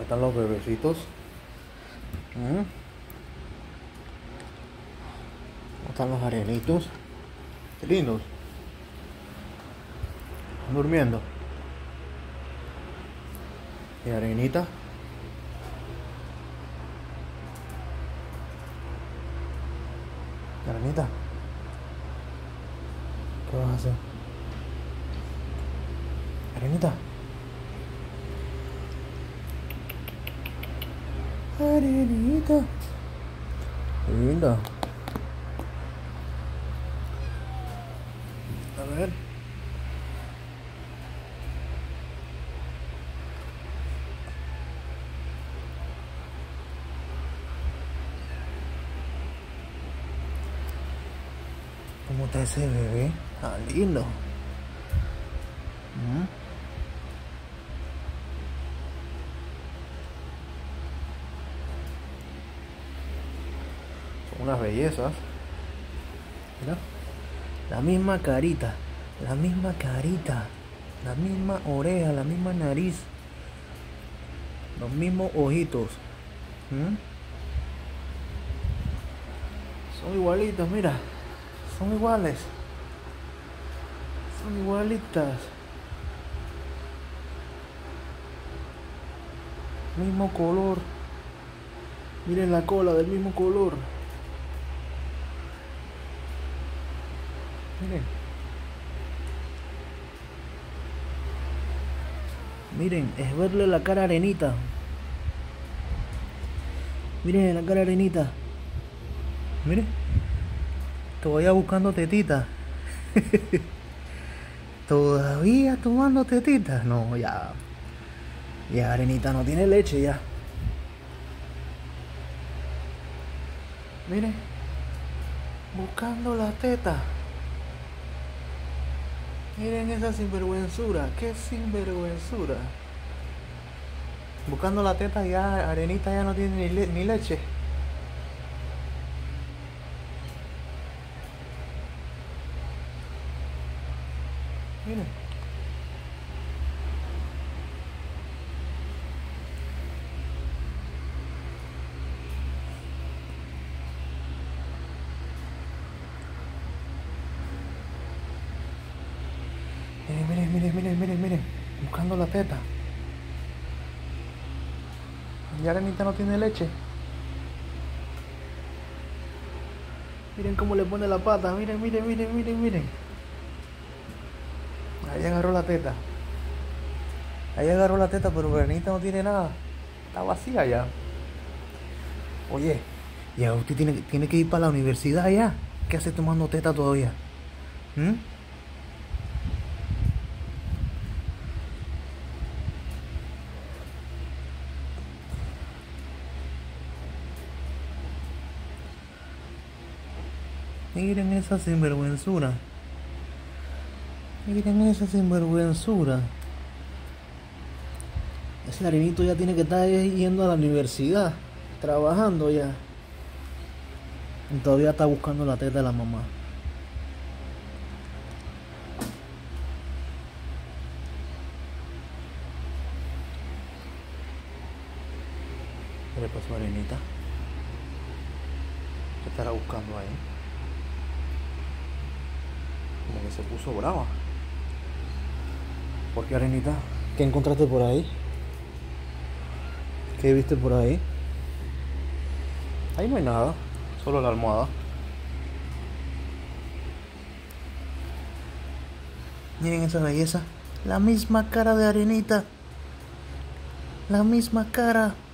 ¿Cómo están los bebecitos? ¿Mm? ¿Cómo están los arenitos? Qué lindos. ¿Están durmiendo? ¿Y arenita? Arenita, ¿qué vas a hacer? Arenita. Arenita. Linda. A ver. ¿Cómo está ese bebé? Ah, lindo. Son unas bellezas. Mira. La misma carita. La misma carita. La misma oreja. La misma nariz. Los mismos ojitos. Son igualitos, mira. Son iguales. Son igualitas. Mismo color. Miren la cola del mismo color. Miren. Miren, es verle la cara a Arenita. Miren la cara a Arenita. Miren. Todavía buscando tetita. Todavía tomando tetita. No, ya. Ya Arenita no tiene leche ya. Miren. Buscando la teta. Miren esa sinvergüenzura. Qué sinvergüenzura. Buscando la teta ya. Arenita ya no tiene ni leche. Miren. Miren. Buscando la teta. Y Arenita no tiene leche. Miren cómo le pone la pata. Miren. Ahí agarró la teta. Pero Arenita no tiene nada. Está vacía ya. Oye, ya usted tiene que ir para la universidad ya. ¿Qué hace tomando teta todavía? Miren esa sinvergüenzura. Ese Arenito ya tiene que estar yendo a la universidad, trabajando ya. Y todavía está buscando la teta de la mamá. ¿Qué le pasó a Arenita? ¿Qué estará buscando ahí? Como que se puso brava. ¿Por qué, Arenita? ¿Qué encontraste por ahí? ¿Qué viste por ahí? Ahí no hay nada, solo la almohada. Miren esa belleza. La misma cara de Arenita. La misma cara.